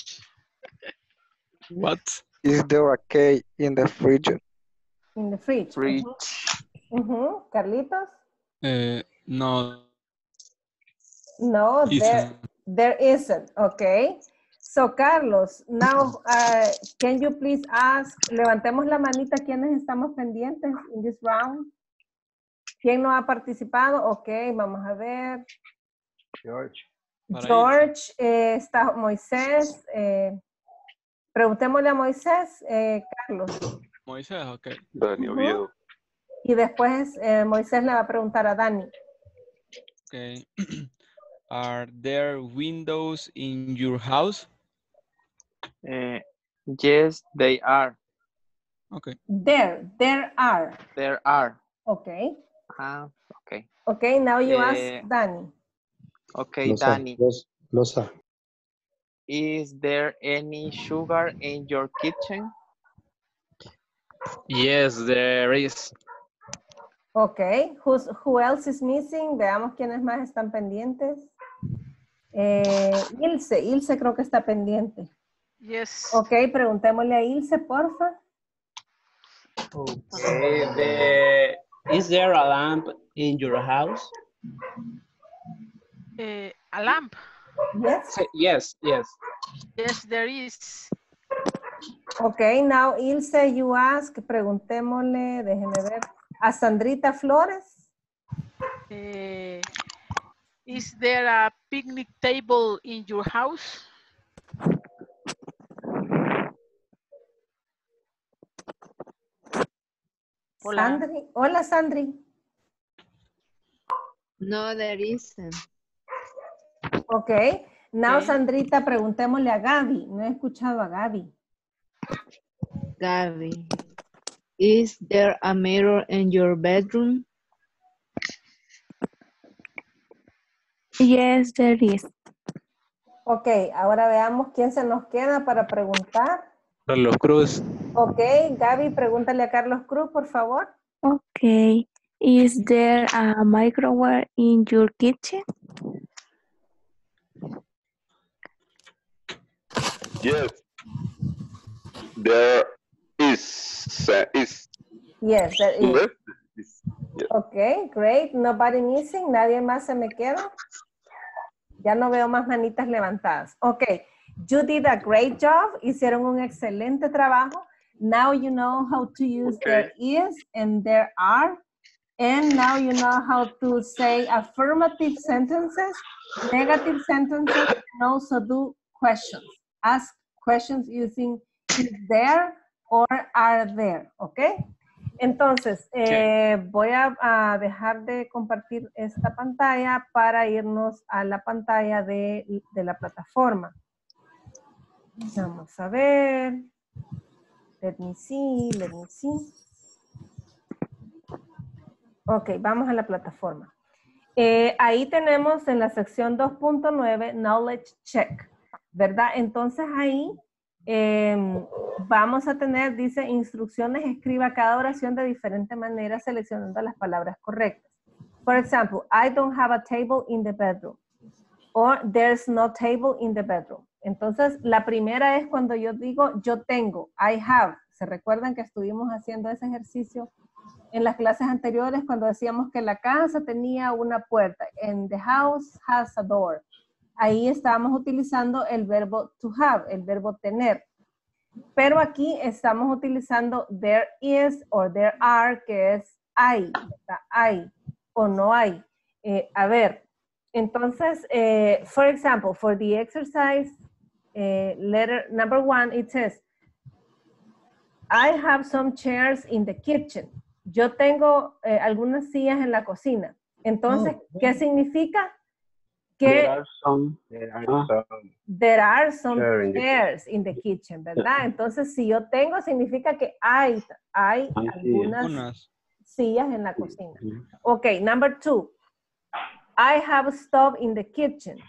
What? Is there a key in the fridge? In the fridge. Fridge. Uh-huh. Uh-huh. Carlitos? Uh, no. No, there, Isn't. there isn't. Okay. So, Carlos, now, uh, can you please ask, levantemos la manita, ¿quiénes estamos pendientes in this round? ¿Quién no ha participado? Ok, vamos a ver. George. George, eh, está Moisés. Eh, preguntémosle a Moisés, eh, Carlos. Moisés, ok. Dani Ujú. Oviedo. Y después eh, Moisés le va a preguntar a Dani. Okay. Are there windows in your house? Uh, yes, they are. Okay. There, there are. There are. Okay. Ah, okay. Okay, now you Eh, ask Dani. Okay, Losa, Danny. Los- Losa. Is there any sugar in your kitchen? Yes, there is. Okay, Who's, who else is missing? Veamos quiénes más están pendientes. Eh, Ilse, Ilse creo que está pendiente. Yes. Ok, preguntémosle a Ilse, porfa. Okay, the, is there a lamp in your house? Eh, a lamp. Yes. Yes, yes. Yes, there is. Ok, now Ilse, you ask, preguntémosle, déjeme ver, a Sandrita Flores. Eh, is there a picnic table in your house? Hola. Sandri. Hola, Sandri. No, there isn't. Ok, now Ok. Sandrita, preguntémosle a Gaby. No he escuchado a Gaby. Gabby. Is there a mirror in your bedroom? Yes, there is. Ok, ahora veamos quién se nos queda para preguntar. Carlos Cruz. Ok, Gaby, pregúntale a Carlos Cruz, por favor. Okay. Is there a microwave in your kitchen? Yes. There is. Uh, is. Yes, there is. Yes. Is. Yes. Ok, great. Nobody missing. Nadie más se me queda. Ya no veo más manitas levantadas. Ok, you did a great job. Hicieron un excelente trabajo. Now you know how to use Okay. there is and there are. And now you know how to say affirmative sentences, negative sentences, and also do questions. Ask questions using is there or are there, ¿ok? Entonces, eh, voy a, a dejar de compartir esta pantalla para irnos a la pantalla de, de la plataforma. Vamos a ver. Let me see, let me see. Ok, vamos a la plataforma. Eh, ahí tenemos en la sección dos punto nueve, Knowledge Check, ¿verdad? Entonces ahí eh, vamos a tener, dice, instrucciones, escriba cada oración de diferente manera seleccionando las palabras correctas. For example, I don't have a table in the bedroom. Or there's no table in the bedroom. Entonces, la primera es cuando yo digo yo tengo, I have. ¿Se recuerdan que estuvimos haciendo ese ejercicio en las clases anteriores cuando decíamos que la casa tenía una puerta? And the house has a door. Ahí estábamos utilizando el verbo to have, el verbo tener. Pero aquí estamos utilizando there is or there are, que es hay, ¿verdad? Hay o no hay. Eh, a ver, entonces, eh, for example, for the exercise, eh, letter number one, it says, I have some chairs in the kitchen. Yo tengo eh, algunas sillas en la cocina. Entonces, Oh, ¿qué significa? Que There are some. There are Ah. some. there are some Chair in the chairs in the kitchen, ¿verdad? Entonces, si yo tengo, significa que hay, hay Hay algunas Unas. sillas en la cocina. Ok, number two. I have a stove in the kitchen.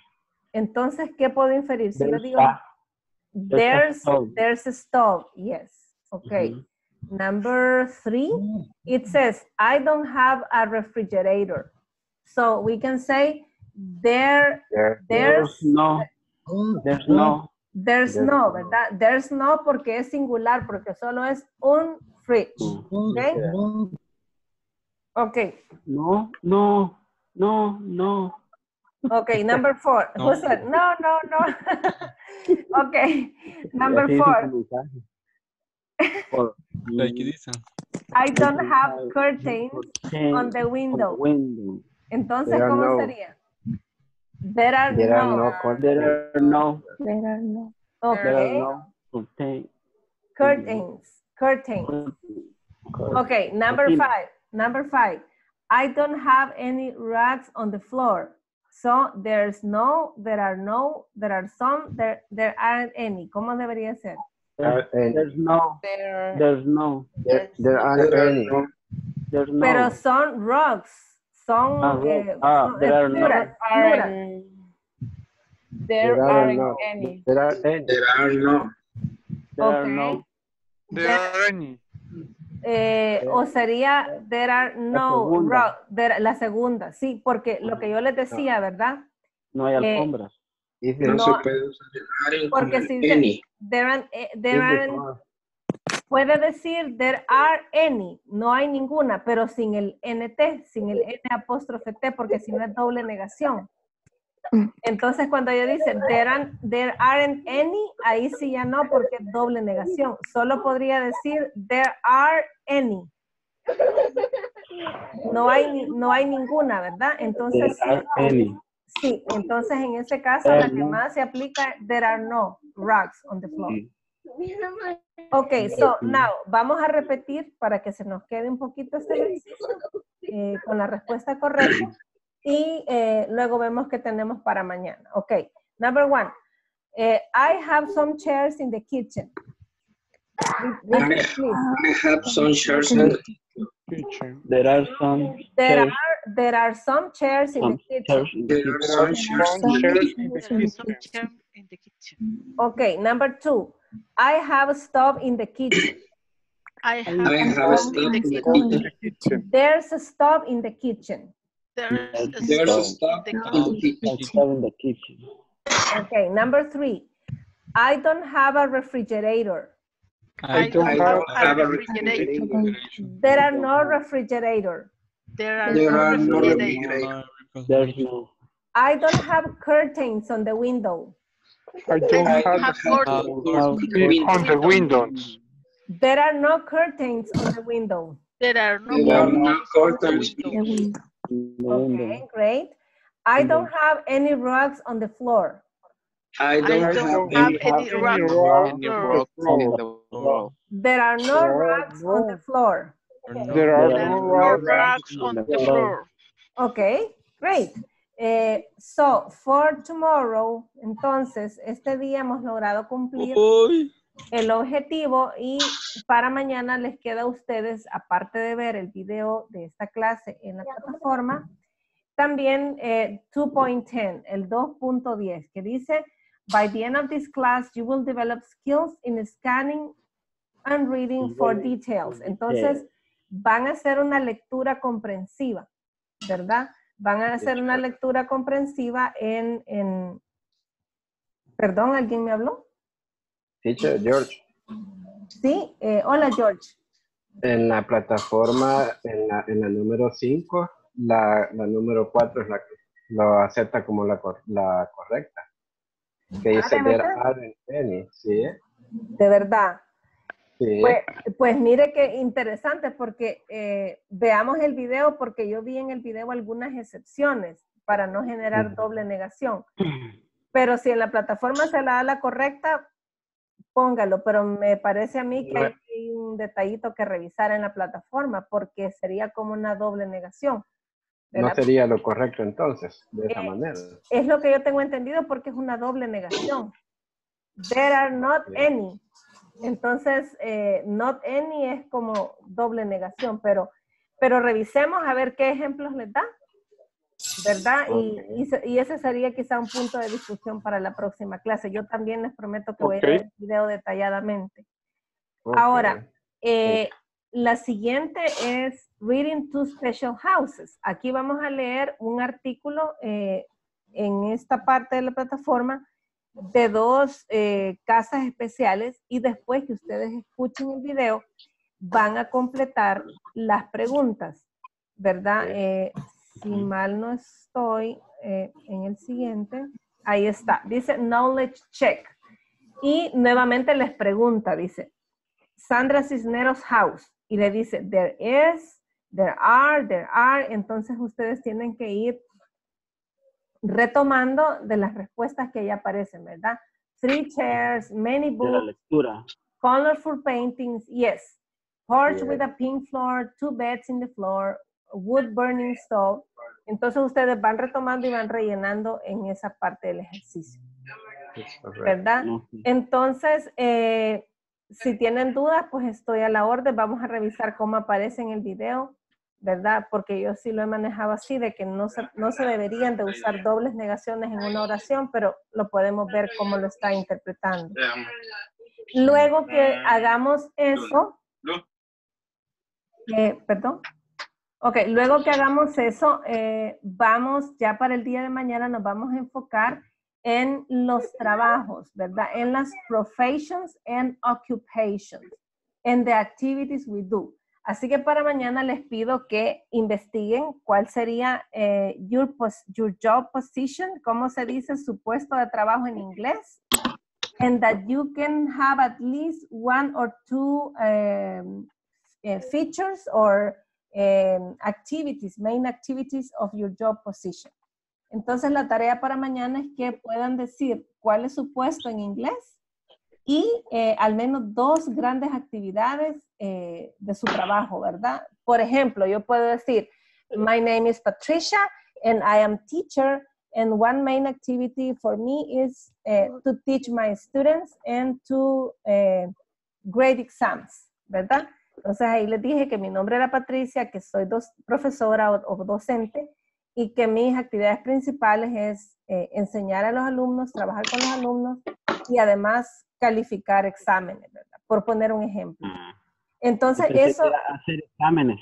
Entonces, ¿qué puedo inferir? Si yo There's digo, a- there's, there's a stove. there's a stove, yes. Okay. Mhm. Number three, it says, I don't have a refrigerator. So we can say, there, There- there's, no. There's no. there's There's no, no. ¿verdad? There's no porque es singular, porque solo es un fridge. Okay. Okay. No, no, no, no. Okay, number four. No. Who said, no, no, no. Okay, number Así dice four. el mensaje. Por- Like this. I don't have curtains on the window. window. Entonces, There are ¿cómo no- sería? There are There are no. no curtains. There are no. There are no. There Okay. are no curtains. Curtains. Curtains. Okay, number Cortina. five. Number five. I don't have any rugs on the floor. So there's no, there are no, there are some, there, there aren't any. ¿Cómo debería ser? There's, there's no. There, There's no. There, there aren't any. There's no. Pero son rugs. Son, Ah, eh, rugs. Ah, son- there es are no. plural, aren't, plural. there There are aren't no. any. There are any. There are no. There are Okay. no. There are any. Eh, o sería, there are no segunda. rugs. There- la segunda, sí, porque lo que yo les decía, ¿verdad? No hay Eh, alfombras. Dice, No, No, se puede usar el aren't como Porque el si dice, any. there aren't, eh, there in the aren't, car. puede decir there are any, no hay ninguna, pero sin el N T, sin el N apóstrofe T, porque si no es doble negación. Entonces cuando ella dice there aren't, there aren't any, ahí sí ya no, porque es doble negación. Solo podría decir there are any. No hay, ni- no hay ninguna, ¿verdad? Entonces There are any. sí, entonces en ese caso There la are que no. más se aplica, there are no rugs on the floor. Ok, so now, vamos a repetir para que se nos quede un poquito este ejercicio eh, con la respuesta correcta y eh, luego vemos qué tenemos para mañana. Ok, number one, eh, I have some chairs in the kitchen. Re- I, repeat, please. I have some chairs in the There are some There chairs. are, there are some chairs in the Some kitchen. chairs in the There are kitchen. some chairs in the Chairs kitchen. in the There are some kitchen. chairs in the kitchen. Okay, number two, I have a stove in the kitchen. I have I a have a stove in stove the in the kitchen. kitchen. There's a stove in the kitchen. There's a There's a stove stove in the in the kitchen. kitchen. Stove in the kitchen. Okay, number three, I don't have a refrigerator. I don't I have don't have a refrigerator. refrigerator. There are no refrigerator. There are There no are no refrigerators. refrigerators. There's no. I don't have curtains on the window. I don't I have have the curtains curtains on the windows. There are no curtains on the window. There are no There are no curtains curtains. on the window. No window. Okay, great. I don't have any rugs on the floor. I I don't don't have have any. any rugs rug on Any the rock floor. on the wall. There are no rugs on the floor. There are There There no are no rugs. rugs on the floor. Okay, great. Eh, so, for tomorrow, entonces, este día hemos logrado cumplir Uy. el objetivo y para mañana les queda a ustedes, aparte de ver el video de esta clase en la plataforma, también eh, dos punto diez, el dos punto diez, que dice, by the end of this class, you will develop skills in scanning and reading for details. Entonces, van a hacer una lectura comprensiva, ¿verdad? Van a hacer una lectura comprensiva en, en... Perdón, ¿alguien me habló? Teacher George, Sí, eh, hola George. en la plataforma, en la, en la número cinco, la, la número cuatro es la que lo acepta como la, cor- la correcta. Que dice, ¿de there verdad? aren't any, ¿sí? De verdad. Sí. Pues, pues mire qué interesante porque eh, veamos el video porque yo vi en el video algunas excepciones para no generar doble negación. Pero si en la plataforma se la da la correcta, póngalo. Pero me parece a mí que hay un detallito que revisar en la plataforma porque sería como una doble negación. No ¿verdad? sería lo correcto entonces, de esa Eh, manera. Es lo que yo tengo entendido porque es una doble negación. There are not any. Entonces, eh, not any es como doble negación, pero, pero revisemos a ver qué ejemplos les da. ¿verdad? Y, Ok. y, se- y ese sería quizá un punto de discusión para la próxima clase. Yo también les prometo que voy Ok. a ver el video detalladamente. Ok. Ahora, eh, la siguiente es Reading to Special Houses. Aquí vamos a leer un artículo eh, en esta parte de la plataforma de dos eh, casas especiales y después que ustedes escuchen el video van a completar las preguntas, ¿verdad? Eh, si mal no estoy eh, en el siguiente, ahí está, dice Knowledge Check. Y nuevamente les pregunta, dice, Sandra Cisneros House, y le dice, there is, there are, there are, entonces ustedes tienen que ir retomando de las respuestas que ahí aparecen, ¿verdad? Three chairs, many De la books, lectura. colorful paintings, yes. Porch Yeah. with a pink floor, two beds in the floor, wood burning stove. Entonces ustedes van retomando y van rellenando en esa parte del ejercicio, ¿verdad? Entonces, eh, si tienen dudas, pues estoy a la orden. Vamos a revisar cómo aparece en el video, ¿verdad? Porque yo sí lo he manejado así, de que no se, no se deberían de usar dobles negaciones en una oración, pero lo podemos ver cómo lo está interpretando. Luego que hagamos eso, eh, perdón. Ok, luego que hagamos eso, eh, vamos, ya para el día de mañana nos vamos a enfocar en los trabajos, ¿verdad? En las professions and occupations, en the activities we do. Así que para mañana les pido que investiguen cuál sería eh, your, pos your job position, cómo se dice su puesto de trabajo en inglés, and that you can have at least one or two um, uh, features or um, activities, main activities of your job position. Entonces la tarea para mañana es que puedan decir cuál es su puesto en inglés y eh, al menos dos grandes actividades eh, de su trabajo, ¿verdad? Por ejemplo, yo puedo decir, my name is Patricia and I am teacher and one main activity for me is uh, to teach my students and to uh, grade exams, ¿verdad? Entonces ahí les dije que mi nombre era Patricia, que soy dos, profesora o, o docente y que mis actividades principales es eh, enseñar a los alumnos, trabajar con los alumnos y además calificar exámenes, ¿verdad? Por poner un ejemplo. Entonces Yo pensé eso... que era hacer exámenes.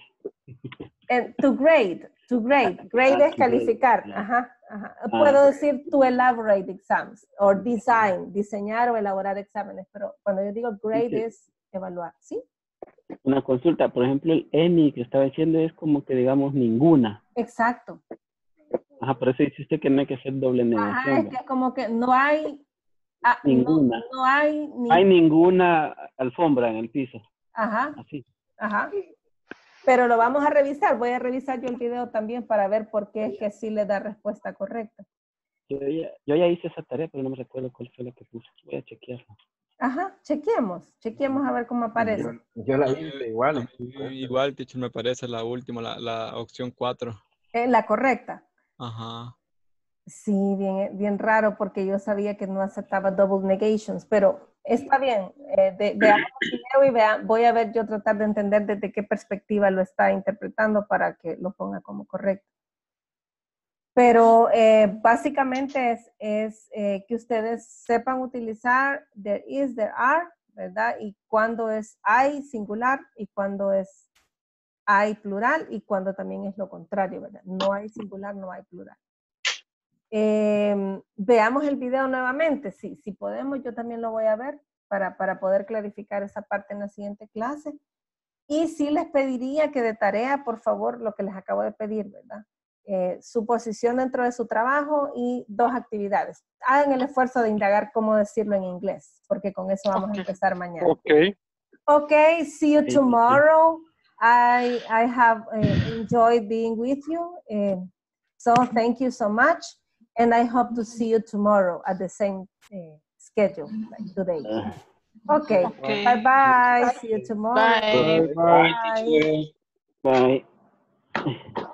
eh, to grade, to grade. Grade Ah, es to grade, calificar. yeah. Ajá, ajá. Ah. Puedo decir to elaborate exams o design, diseñar o elaborar exámenes, pero cuando yo digo grade Sí, sí. es evaluar, ¿sí? Una consulta, por ejemplo, el Emmy que estaba diciendo es como que digamos ninguna. Exacto. Ajá, por eso dice usted que no hay que hacer doble negación. Ajá, es que es como que no hay... ah, no, Ninguna. no hay... Ni, Hay ninguna alfombra en el piso. Ajá, Así. ajá. Pero lo vamos a revisar. Voy a revisar yo el video también para ver por qué es que sí le da respuesta correcta. Yo ya, yo ya hice esa tarea, pero no me recuerdo cuál fue la que puse. Voy a chequearla. Ajá, chequeemos. Chequeemos a ver cómo aparece. Yo, yo la hice igual. Igual, teacher, me parece la última, la, la opción cuatro. Eh, la correcta. Ajá. Sí, bien, bien raro porque yo sabía que no aceptaba double negations, pero está bien. Eh, de, veamos el video y vea, voy a ver yo tratar de entender desde qué perspectiva lo está interpretando para que lo ponga como correcto. Pero eh, básicamente es, es eh, que ustedes sepan utilizar there is, there are, ¿verdad? Y cuando es hay singular y cuando es hay plural y cuando también es lo contrario, ¿verdad? No hay singular, no hay plural. Eh, veamos el video nuevamente. Sí, si podemos, yo también lo voy a ver para, para poder clarificar esa parte en la siguiente clase. Y sí les pediría que de tarea, por favor, lo que les acabo de pedir, ¿verdad? Eh, su posición dentro de su trabajo y dos actividades. Hagan el esfuerzo de indagar cómo decirlo en inglés, porque con eso vamos Okay. a empezar mañana. Okay. Okay, see you Sí, sí, sí. tomorrow. I, I have uh, enjoyed being with you. Uh, so thank you so much. And I hope to see you tomorrow at the same uh, schedule like today. Okay, Okay. bye-bye. See you tomorrow. Bye. Bye. Bye. Bye.